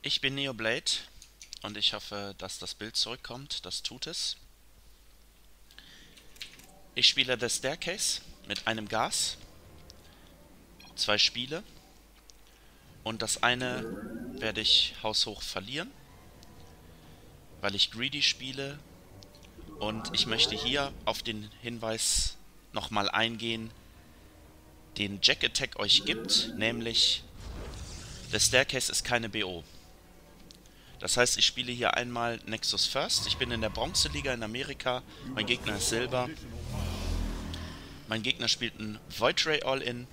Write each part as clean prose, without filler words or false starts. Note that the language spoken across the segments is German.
Ich bin Neoblade und ich hoffe, dass das Bild zurückkommt. Das tut es. Ich spiele The Staircase mit einem Gas, 2 Spiele und das eine werde ich haushoch verlieren, weil ich Greedy spiele, und ich möchte hier auf den Hinweis nochmal eingehen, den Jack Attack euch gibt, nämlich The Staircase ist keine BO. Das heißt, ich spiele hier einmal Nexus First. Ich bin in der Bronzeliga in Amerika. Mein Gegner ist Silber. Mein Gegner spielt ein Void Ray All-In.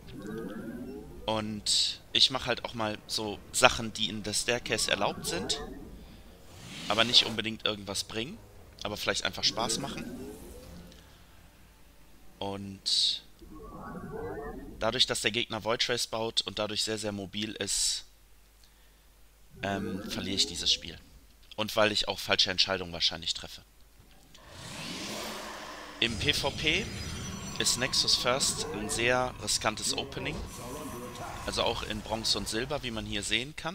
Und ich mache halt auch mal so Sachen, die in der Staircase erlaubt sind, aber nicht unbedingt irgendwas bringen, aber vielleicht einfach Spaß machen. Und dadurch, dass der Gegner Void Rays baut und dadurch sehr, sehr mobil ist, verliere ich dieses Spiel. Und weil ich auch falsche Entscheidungen wahrscheinlich treffe. Im PvP ist Nexus First ein sehr riskantes Opening. Also auch in Bronze und Silber, wie man hier sehen kann.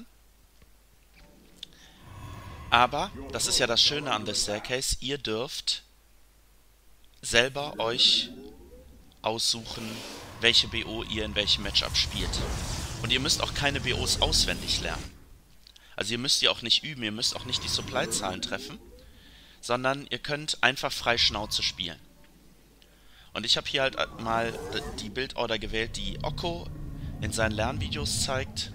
Aber, das ist ja das Schöne an The Staircase, ihr dürft selber euch aussuchen, welche BO ihr in welchem Matchup spielt. Und ihr müsst auch keine BOs auswendig lernen. Also ihr müsst die auch nicht üben, ihr müsst auch nicht die Supply-Zahlen treffen, sondern ihr könnt einfach frei Schnauze spielen. Und ich habe hier halt mal die Bildorder gewählt, die Okko in seinen Lernvideos zeigt.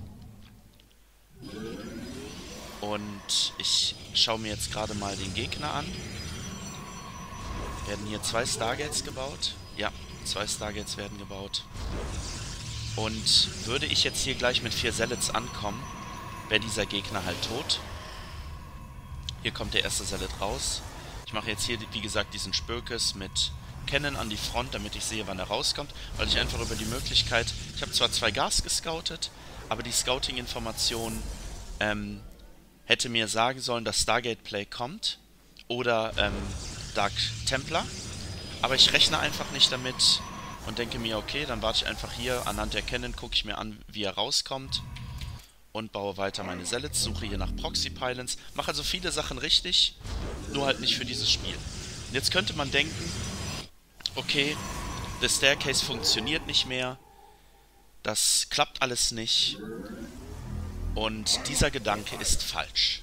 Und ich schaue mir jetzt gerade mal den Gegner an. Werden hier 2 Stargates gebaut? Ja, 2 Stargates werden gebaut. Und würde ich jetzt hier gleich mit 4 Zealots ankommen, wäre dieser Gegner halt tot. Hier kommt der erste Zealot raus. Ich mache jetzt hier, wie gesagt, diesen Spökes mit Cannon an die Front, damit ich sehe, wann er rauskommt, weil ich einfach über die Möglichkeit, ich habe zwar 2 Gas gescoutet, aber die Scouting-Information hätte mir sagen sollen, dass Stargate Play kommt oder Dark Templar, aber ich rechne einfach nicht damit und denke mir, okay, dann warte ich einfach hier, anhand der Cannon gucke ich mir an, wie er rauskommt und baue weiter meine Zealots, suche hier nach Proxy Pylons, mache also viele Sachen richtig, nur halt nicht für dieses Spiel. Und jetzt könnte man denken, okay, The Staircase funktioniert nicht mehr, das klappt alles nicht, und dieser Gedanke ist falsch.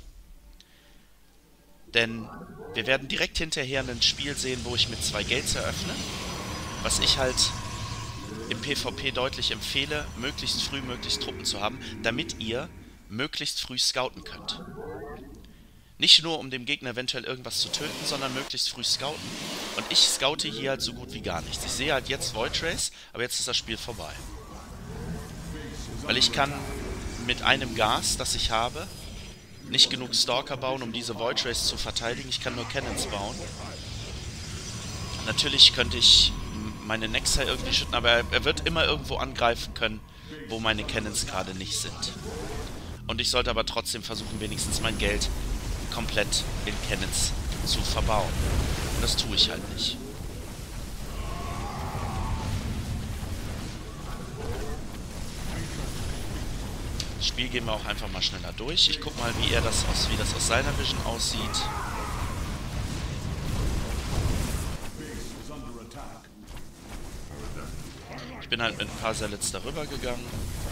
Denn wir werden direkt hinterher ein Spiel sehen, wo ich mit 2 Gates eröffne, was ich halt im PvP deutlich empfehle, möglichst früh möglichst Truppen zu haben, damit ihr möglichst früh scouten könnt. Nicht nur, um dem Gegner eventuell irgendwas zu töten, sondern möglichst früh scouten. Und ich scoute hier halt so gut wie gar nichts. Ich sehe halt jetzt Void Rays, aber jetzt ist das Spiel vorbei. Weil ich kann mit einem Gas, das ich habe, nicht genug Stalker bauen, um diese Void Rays zu verteidigen. Ich kann nur Cannons bauen. Natürlich könnte ich meine Nexa irgendwie schütten, aber er wird immer irgendwo angreifen können, wo meine Cannons gerade nicht sind. Und ich sollte aber trotzdem versuchen, wenigstens mein Geld komplett in Cannons zu verbauen. Und das tue ich halt nicht. Das Spiel gehen wir auch einfach mal schneller durch. Ich gucke mal, wie das aus seiner Vision aussieht. Ich bin halt mit ein paar Zealots darüber gegangen.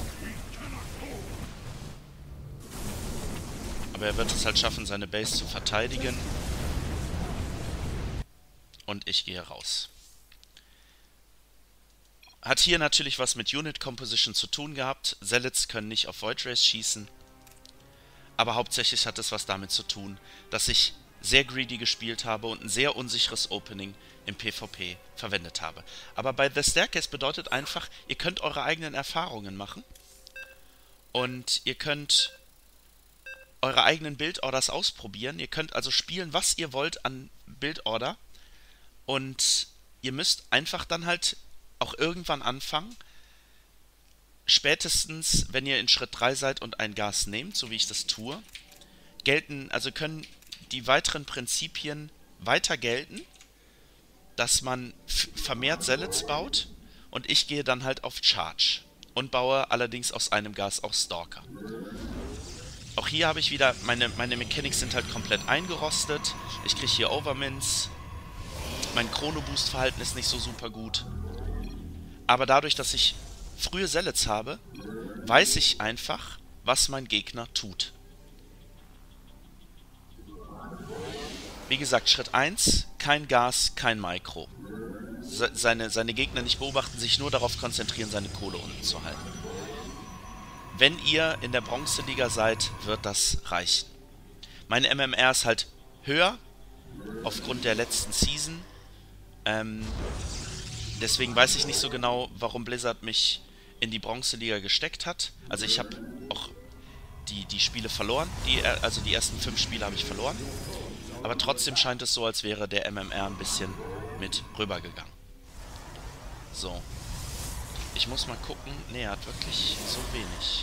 Aber er wird es halt schaffen, seine Base zu verteidigen. Und ich gehe raus. Hat hier natürlich was mit Unit Composition zu tun gehabt. Zealots können nicht auf Void Rays schießen. Aber hauptsächlich hat es was damit zu tun, dass ich sehr greedy gespielt habe und ein sehr unsicheres Opening im PvP verwendet habe. Aber bei The Staircase bedeutet einfach, ihr könnt eure eigenen Erfahrungen machen. Und ihr könnt eure eigenen Bildorders ausprobieren. Ihr könnt also spielen, was ihr wollt an Bildorder. Und ihr müsst einfach dann halt auch irgendwann anfangen, spätestens, wenn ihr in Schritt 3 seid und ein Gas nehmt, so wie ich das tue, können die weiteren Prinzipien weiter gelten, dass man vermehrt Zealots baut, und ich gehe dann halt auf Charge und baue allerdings aus einem Gas auch Stalker. Auch hier habe ich wieder, meine Mechanics sind halt komplett eingerostet. Ich kriege hier Overmints. Mein Chrono-Boost-Verhalten ist nicht so super gut. Aber dadurch, dass ich frühe Zealots habe, weiß ich einfach, was mein Gegner tut. Wie gesagt, Schritt 1, kein Gas, kein Mikro. Seine Gegner nicht beobachten, sich nur darauf konzentrieren, seine Kohle unten zu halten. Wenn ihr in der Bronzeliga seid, wird das reichen. Meine MMR ist halt höher, aufgrund der letzten Season. Deswegen weiß ich nicht so genau, warum Blizzard mich in die Bronzeliga gesteckt hat. Also ich habe auch die Spiele verloren, also die ersten 5 Spiele habe ich verloren. Aber trotzdem scheint es so, als wäre der MMR ein bisschen mit rübergegangen. So. Ich muss mal gucken. Ne, er hat wirklich so wenig.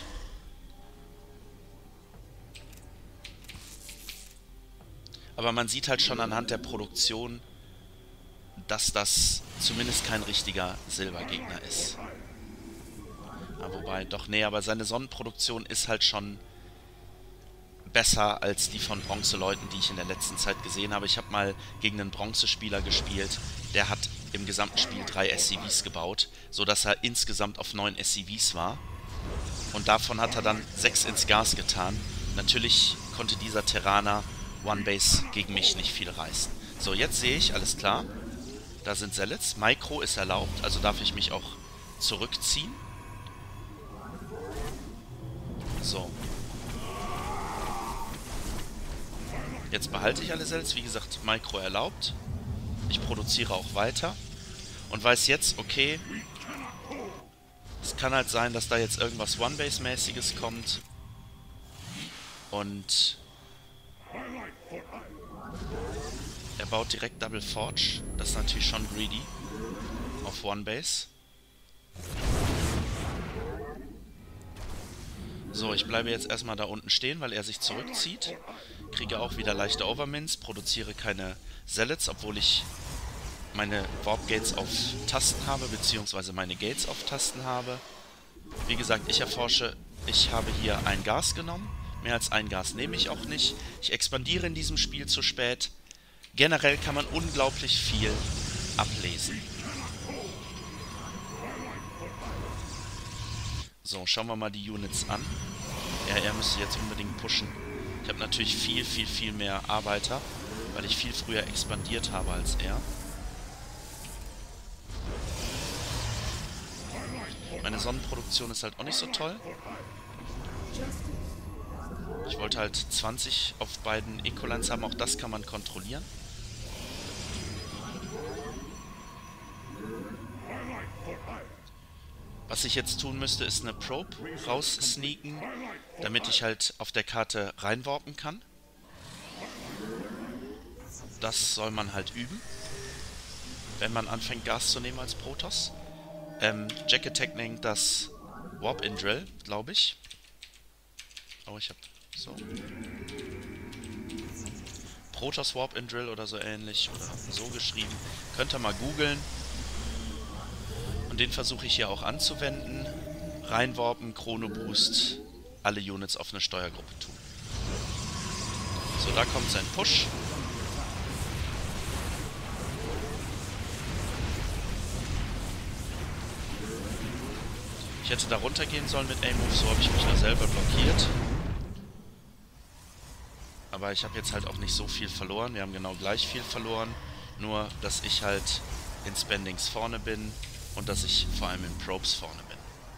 Aber man sieht halt schon anhand der Produktion, dass das zumindest kein richtiger Silbergegner ist. Ja, wobei, doch, nee, aber seine Sonnenproduktion ist halt schon besser als die von Bronzeleuten, die ich in der letzten Zeit gesehen habe. Ich habe mal gegen einen Bronzespieler gespielt, der hat im gesamten Spiel 3 SCVs gebaut, sodass er insgesamt auf 9 SCVs war. Und davon hat er dann 6 ins Gas getan. Natürlich konnte dieser Terraner One Base gegen mich nicht viel reißen. So, jetzt sehe ich, alles klar. Da sind Zealots. Micro ist erlaubt, also darf ich mich auch zurückziehen. So. Jetzt behalte ich alle Zealots. Wie gesagt, Micro erlaubt. Ich produziere auch weiter. Und weiß jetzt, okay, es kann halt sein, dass da jetzt irgendwas One-Base-mäßiges kommt. Und er baut direkt Double Forge. Das ist natürlich schon greedy. Auf One-Base. So, ich bleibe jetzt erstmal da unten stehen, weil er sich zurückzieht. Kriege auch wieder leichte Overmints. Produziere keine Zealots, obwohl ich meine Warp Gates auf Tasten habe, beziehungsweise meine Gates auf Tasten habe. Wie gesagt, ich erforsche, ich habe hier ein Gas genommen. Mehr als ein Gas nehme ich auch nicht. Ich expandiere in diesem Spiel zu spät. Generell kann man unglaublich viel ablesen. So, schauen wir mal die Units an. Ja, er müsste jetzt unbedingt pushen. Ich habe natürlich viel mehr Arbeiter, weil ich viel früher expandiert habe als er. Meine Sonnenproduktion ist halt auch nicht so toll. Ich wollte halt 20 auf beiden Ecolines haben, auch das kann man kontrollieren. Was ich jetzt tun müsste, ist eine Probe raussneaken, damit ich halt auf der Karte reinwarpen kann. Das soll man halt üben, wenn man anfängt Gas zu nehmen als Protoss. Jack Attack nennt das Warp-In-Drill, glaube ich. Oh, ich hab so. Protoss Warp-In-Drill oder so ähnlich oder so geschrieben. Könnt ihr mal googeln. Und den versuche ich hier auch anzuwenden. Reinwarpen, Chrono Boost, alle Units auf eine Steuergruppe tun. So, da kommt sein Push. Ich hätte da runtergehen sollen mit A-Move, so habe ich mich nur selber blockiert. Aber ich habe jetzt halt auch nicht so viel verloren. Wir haben genau gleich viel verloren. Nur, dass ich halt in Spendings vorne bin und dass ich vor allem in Probes vorne bin.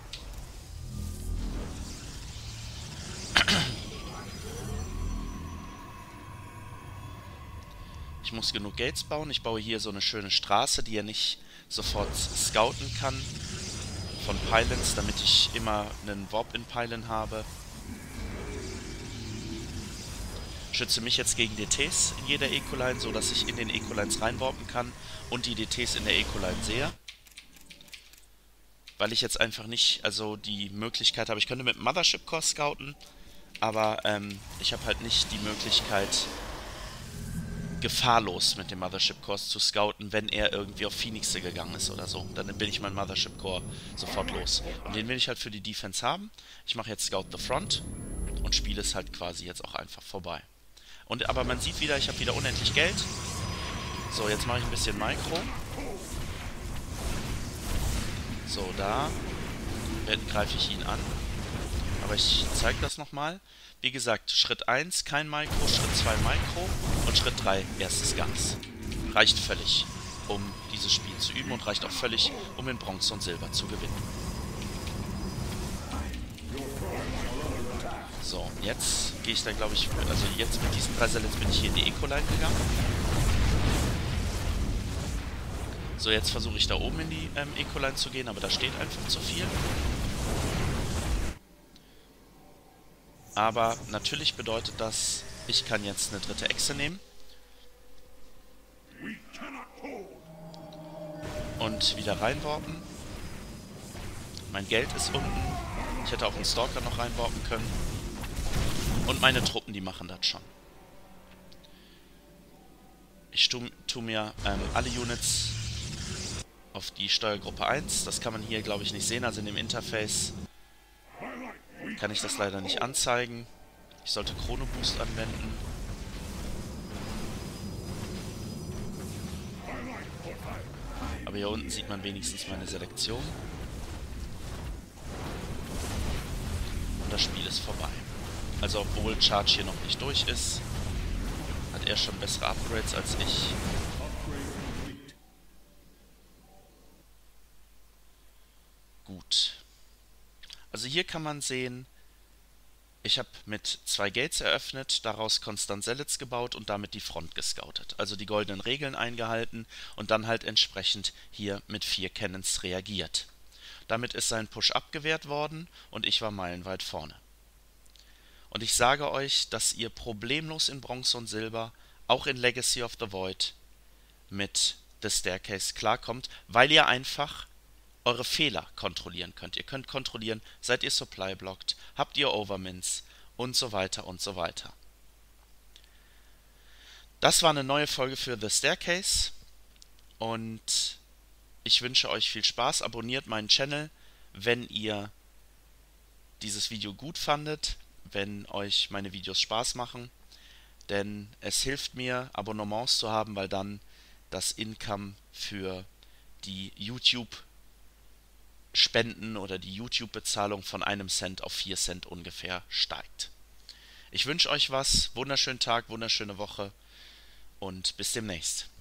Ich muss genug Gates bauen. Ich baue hier so eine schöne Straße, die er nicht sofort scouten kann. Von Pylons, damit ich immer einen Warp-In-Pylon habe. Schütze mich jetzt gegen DTs in jeder Ecoline, so dass ich in den Ecolines reinwarpen kann und die DTs in der Ecoline sehe. Weil ich jetzt einfach nicht, also die Möglichkeit habe, ich könnte mit Mothership Core scouten, aber ich habe halt nicht die Möglichkeit, gefahrlos mit dem Mothership Core zu scouten, wenn er irgendwie auf Phoenixe gegangen ist oder so. Dann bin ich mein Mothership Core sofort los. Und den will ich halt für die Defense haben. Ich mache jetzt Scout the Front und Spiel ist halt quasi jetzt auch einfach vorbei. Aber man sieht wieder, ich habe wieder unendlich Geld. So, jetzt mache ich ein bisschen Micro. So, da greife ich ihn an. Aber ich zeige das nochmal. Wie gesagt, Schritt 1 kein Micro, Schritt 2 Micro und Schritt 3 erstes Gas. Reicht völlig, um dieses Spiel zu üben und reicht auch völlig, um in Bronze und Silber zu gewinnen. So, jetzt gehe ich da, glaube ich, also jetzt mit diesen 3 Sellets bin ich hier in die Eco-Line gegangen. So, jetzt versuche ich da oben in die Eco-Line zu gehen, aber da steht einfach zu viel. Aber natürlich bedeutet das, ich kann jetzt eine dritte Echse nehmen. Und wieder reinwarpen. Mein Geld ist unten. Ich hätte auch einen Stalker noch reinwarpen können. Und meine Truppen, die machen das schon. Ich tu mir alle Units auf die Steuergruppe 1. Das kann man hier, glaube ich, nicht sehen. Also in dem Interface kann ich das leider nicht anzeigen. Ich sollte Chrono Boost anwenden. Aber hier unten sieht man wenigstens meine Selektion. Und das Spiel ist vorbei. Also obwohl Charge hier noch nicht durch ist, hat er schon bessere Upgrades als ich. Gut. Also hier kann man sehen, ich habe mit 2 Gates eröffnet, daraus Konstant Sellets gebaut und damit die Front gescoutet. Also die goldenen Regeln eingehalten und dann halt entsprechend hier mit 4 Cannons reagiert. Damit ist sein Push abgewehrt worden und ich war meilenweit vorne. Und ich sage euch, dass ihr problemlos in Bronze und Silber, auch in Legacy of the Void, mit The Staircase klarkommt, weil ihr einfach eure Fehler kontrollieren könnt. Ihr könnt kontrollieren, seid ihr Supply blockt, habt ihr Overmints und so weiter und so weiter. Das war eine neue Folge für The Staircase und ich wünsche euch viel Spaß. Abonniert meinen Channel, wenn ihr dieses Video gut fandet, wenn euch meine Videos Spaß machen, denn es hilft mir, Abonnements zu haben, weil dann das Income für die YouTube-Spenden oder die YouTube-Bezahlung von 1 Cent auf 4 Cent ungefähr steigt. Ich wünsche euch was, wunderschönen Tag, wunderschöne Woche und bis demnächst.